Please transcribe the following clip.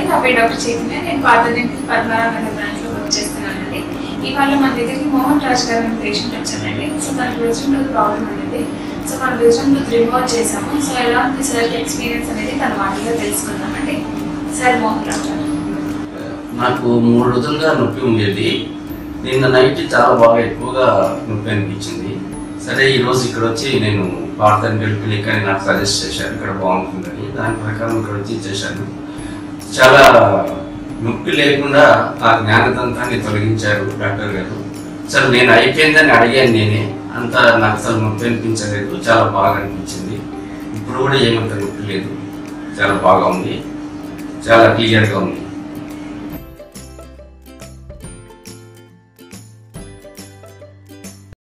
నా పేరు డాక్టర్ చైతన్య. నేను పార్థ డెంటల్ పద్మనాభనగర్ బ్రాంచ్లో వర్క్ చేస్తున్నానండి. ఇవాళ మన దగ్గరికి మోహన్ రాజ్ గారు అనే పేషెంట్ వచ్చారండి. సో తనకి విజన్ టూత్ ప్రాబ్లం అనేది. సో మనం విజన్ టూత్ రిమూవ్ చేసాము. సో ఎలా ఉంది సార్ ఎక్స్పీరియన్స్ అనేది తన వాటిలో తెలుసుకుందామండి. సార్ మోహన్ రాజ్ గారు, నాకు 3 రోజులుగా నొప్పి ఉండేది. నిన్న నైట్ చాలా బాగా ఎక్కువగా నొప్పి అనిపించింది. సరే ఈరోజు ఇక్కడ వచ్చి నేను పార్థ డెంటల్ క్లినిక్ అని నాకు సజెస్ట్ చేశాను, ఇక్కడ బాగుంటుందని. దాని ప్రకారం ఇక్కడ వచ్చి చేశాను. చాలా నొప్పి లేకుండా ఆ జ్ఞానదంతాన్ని తొలగించారు డాక్టర్ గారు. సరే నేను అయిపోయిందని అడిగాను నేనే. అంత నాకు అసలు నొప్పి అనిపించలేదు, చాలా బాగా అనిపించింది. ఇప్పుడు కూడా ఏమంత నొప్పి లేదు, చాలా బాగా ఉంది, చాలా క్లియర్గా ఉంది.